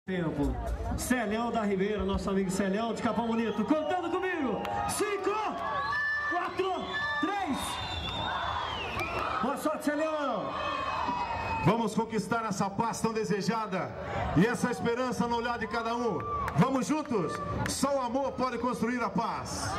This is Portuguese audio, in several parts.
Tempo. Celião da Ribeira, nosso amigo Celião de Capão Bonito, contando comigo. 5, 4, 3. Boa sorte, Celião. Vamos conquistar essa paz tão desejada e essa esperança no olhar de cada um. Vamos juntos? Só o amor pode construir a paz.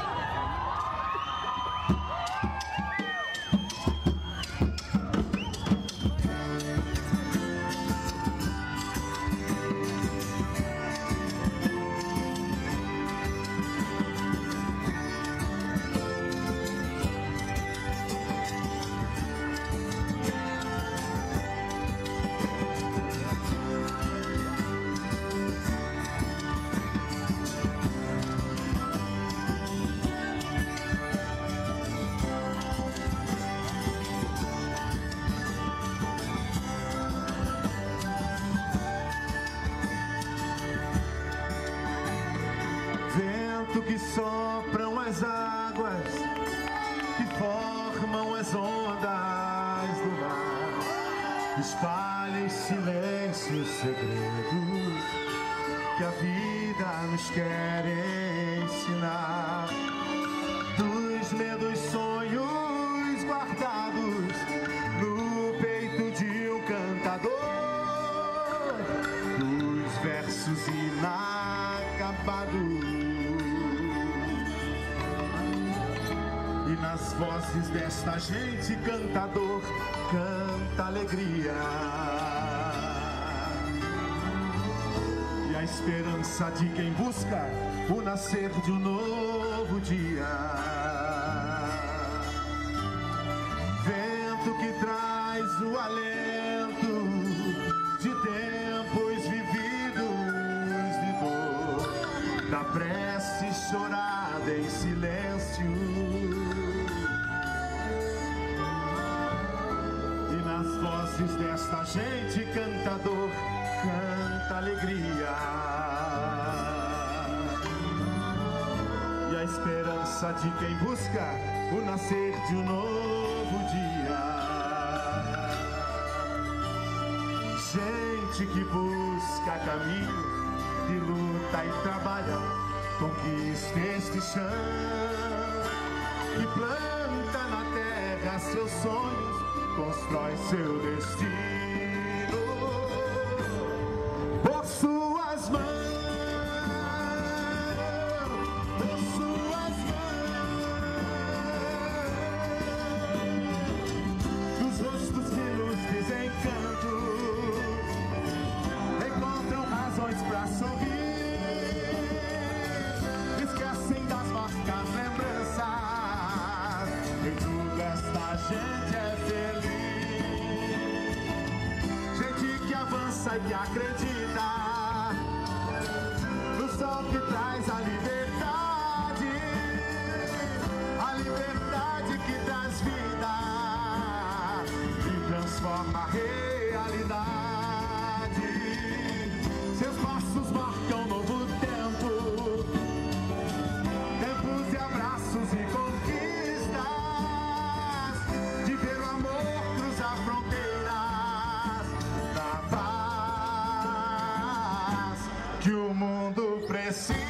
Vento que sopram as águas, que formam as ondas do mar, espalha em silêncio os segredos que a vida nos quer ensinar. Dos medos, sonhos guardados no peito de um cantador, dos versos inacabados e nas vozes desta gente cantador canta alegria e a esperança de quem busca o nascer de um novo dia. Vento que traz o alento de tempos vividos de dor, da prece chorada em silêncio e nas vozes desta gente cantador canta alegria e a esperança de quem busca o nascer de um novo dia. Gente que busca caminho, que luta e trabalha, conquista este chão, que planta na terra seus sonhos, constrói seu destino por suas mãos, por suas mãos. Dos rostos que nos desencantam encontram razões pra sorrir, esquecem das marcas lembranças, e tudo esta gente é feliz. Gente que avança e que acredita no sol que traz a liberdade que traz vida e transforma a realidade. Seus passos marcam um novo tempo, tempos de abraços e conquistas, de ver o amor cruzar fronteiras, da paz que o mundo precisa.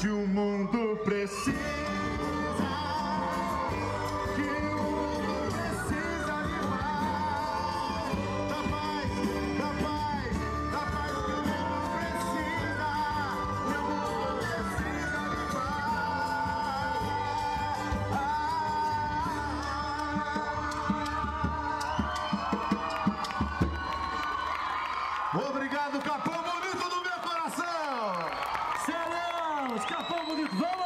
que o mundo precisa. Obrigado, Capão Bonito do meu coração! Céu Leão, Capão Bonito, vamos!